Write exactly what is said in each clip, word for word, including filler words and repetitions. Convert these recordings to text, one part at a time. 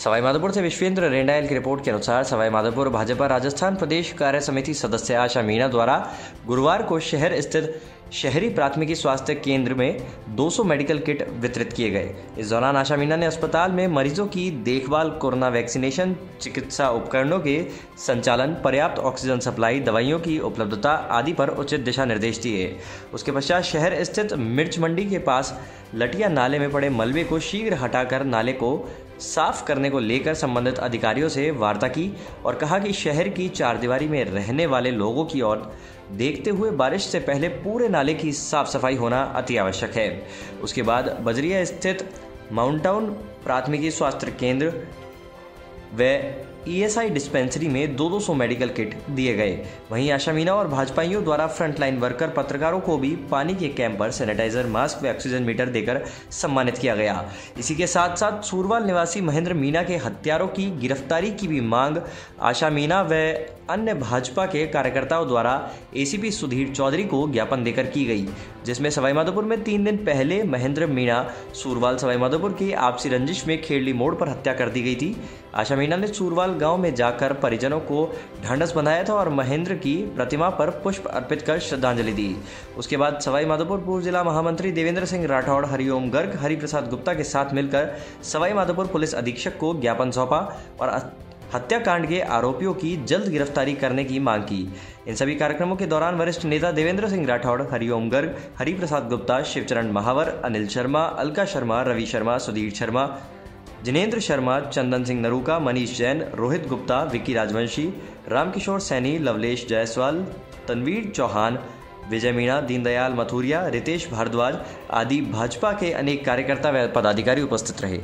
सवाईमाधोपुर से विश्वेंद्र रेंडायल की रिपोर्ट के अनुसार सवाईमाधोपुर भाजपा राजस्थान प्रदेश कार्य समिति सदस्य आशा मीणा द्वारा गुरुवार को शहर स्थित शहरी प्राथमिकी स्वास्थ्य केंद्र में दो सौ मेडिकल किट वितरित किए गए। इस दौरान आशा मीणा ने अस्पताल में मरीजों की देखभाल, कोरोना वैक्सीनेशन, चिकित्सा उपकरणों के संचालन, पर्याप्त ऑक्सीजन सप्लाई, दवाइयों की उपलब्धता आदि पर उचित दिशा निर्देश दिए। उसके पश्चात शहर स्थित मिर्च मंडी के पास लटिया नाले में पड़े मलबे को शीघ्र हटाकर नाले को साफ करने को लेकर संबंधित अधिकारियों से वार्ता की और कहा कि शहर की चारदीवारी में रहने वाले लोगों की ओर देखते हुए बारिश से पहले पूरे नाले की साफ सफाई होना अति आवश्यक है। उसके बाद बजरिया स्थित माउंट टाउन प्राथमिकी स्वास्थ्य केंद्र व ईएसआई डिस्पेंसरी में दो दो सौ मेडिकल किट दिए गए। वहीं आशा मीणा और भाजपाइयों द्वारा फ्रंटलाइन वर्कर पत्रकारों को भी पानी के कैंप पर सैनिटाइजर, मास्क व ऑक्सीजन मीटर देकर सम्मानित किया गया। इसी के साथ साथ सूरवाल निवासी महेंद्र मीणा के हत्यारों की गिरफ्तारी की भी मांग आशा मीणा व अन्य भाजपा के कार्यकर्ताओं द्वारा एसीपी सुधीर चौधरी को ज्ञापन देकर की गई, जिसमें सवाईमाधोपुर में तीन दिन पहले महेंद्र मीणा सूरवाल सवाईमाधोपुर की आपसी रंजिश में खेड़ली मोड़ पर हत्या कर दी गई थी। आशा मीणा ने सूरवाल गांव में जाकर परिजनों को ढांढस बंधाया था और महेंद्र की प्रतिमा पर पुष्प अर्पित कर श्रद्धांजलि दी। उसके बाद सवाईमाधोपुर पूर्व जिला महामंत्री देवेंद्र सिंह राठौड़, हरिओम गर्ग, हरिप्रसाद गुप्ता के साथ मिलकर सवाईमाधोपुर पुलिस अधीक्षक को ज्ञापन सौंपा और हत्याकांड के आरोपियों की जल्द गिरफ्तारी करने की मांग की। इन सभी कार्यक्रमों के दौरान वरिष्ठ नेता देवेंद्र सिंह राठौड़, हरिओम गर्ग, हरिप्रसाद गुप्ता, शिवचरण महावर, अनिल शर्मा, अलका शर्मा, रवि शर्मा, सुधीर शर्मा, जिनेंद्र शर्मा, चंदन सिंह नरूका, मनीष जैन, रोहित गुप्ता, विक्की राजवंशी, रामकिशोर सैनी, लवलेश जायसवाल, तनवीर चौहान, विजय मीणा, दीनदयाल मथुरिया, रितेश भारद्वाज आदि भाजपा के अनेक कार्यकर्ता व पदाधिकारी उपस्थित रहे।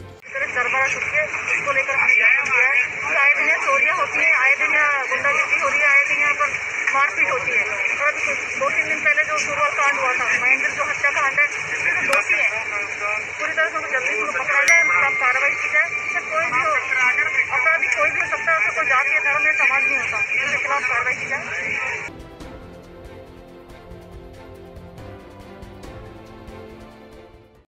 मारपीट होती है और दो तीन दिन पहले जो सूरवाल कांड हुआ था, महेंद्र जो हत्याकांड है, तो दोषी है, पूरी तरह से उनको जल्दी से पकड़ा जाए, मतलब कार्रवाई की जाए। कोई भी हो अपराधी, कोई भी हो सकता है, उसका कोई जाति या धर्म या समाज नहीं होता, उसके खिलाफ कार्रवाई की जाए।